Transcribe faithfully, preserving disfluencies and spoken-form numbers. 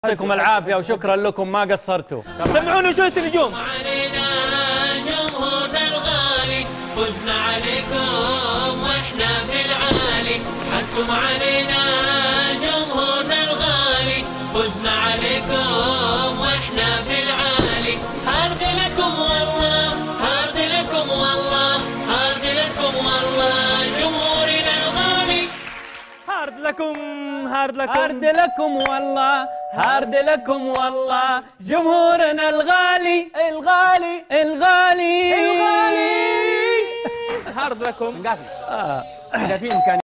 يعطيكم العافيه وشكرا لكم ما قصرتوا. سمعونا شويه النجوم. علينا جمهورنا الغالي، فزنا عليكم واحنا في العالي. حقكم علينا جمهورنا الغالي، فزنا عليكم واحنا في العالي. هارد لكم والله، هارد لكم والله، هارد لكم والله جمهورنا الغالي. هارد لكم، هارد لكم، هارد لكم والله، هارد لكم والله جمهورنا الغالي الغالي الغالي الغالي. هارد لكم. آه. إذا في إمكانية